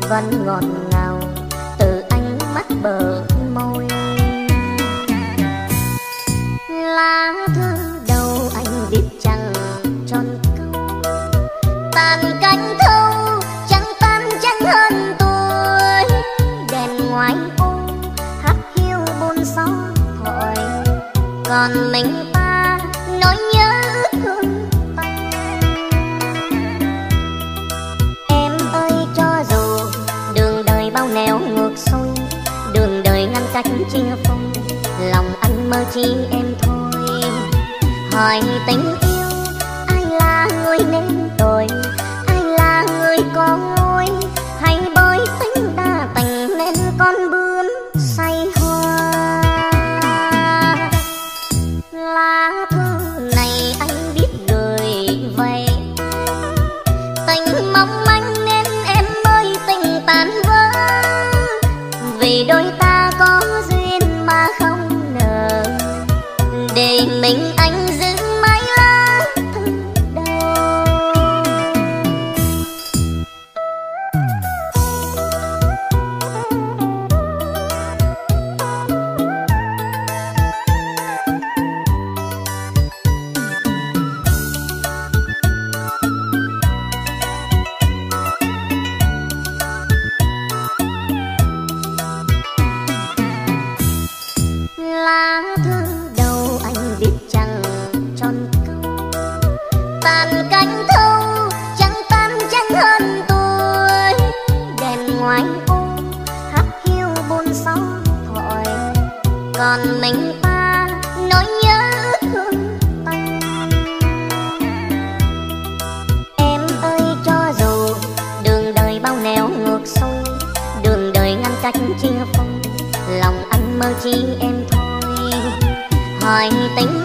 vẫn ngọt ngào từ ánh mắt bờ môi. Lá thư đâu anh viết chẳng tròn câu, tàn cánh thâu trắng tan trắng hơn tôi. Đèn ngoài ô hát hiu buồn gió thổi, còn mình ta nỗi nhớ thương tay. Em ơi cho dù đường đời bao nẻo ngược xuôi, đường đời ngăn cách chia phôi, lòng anh mơ chi em thôi. Hỏi tình yêu ai là người nên tội, ai là người có lỗi, hay bởi tính đa tình nên con bướm say hoa. Lá thư này anh biết gửi về, tình mong manh nên em mới tình tàn vỡ, vì đôi ta có duyên mà không nợ, để mình anh giữ mãi lá thư đầu. Lá thư đâu anh viết chẳng tròn câu, tàn cánh thâu trắng tan trắng hơn tôi. Đèn ngoài ô hát hiu buồn gió thổi, còn mình ta nỗi nhớ thương tay. Em ơi cho dù đường đời bao nẻo ngược xuôi, đường đời ngăn cách chia phôi, lòng anh mơ chi em thôi. Hỏi tình